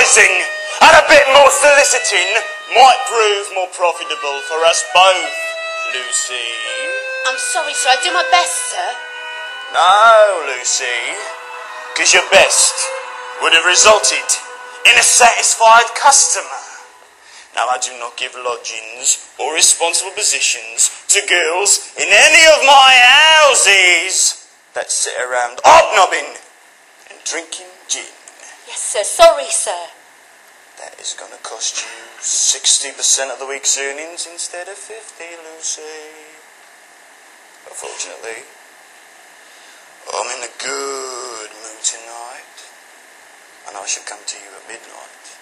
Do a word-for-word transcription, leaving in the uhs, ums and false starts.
advertising and a bit more soliciting might prove more profitable for us both, Lucy. I'm sorry, sir. I'll do my best, sir. No, Lucy, because your best would have resulted in a satisfied customer. Now, I do not give lodgings or responsible positions to girls in any of my houses that sit around hobnobbing and drinking gin. Yes, sir. Sorry, sir. That is going to cost you sixty percent of the week's earnings instead of fifty, Lucy. Unfortunately, I'm in a good mood tonight, and I shall come to you at midnight.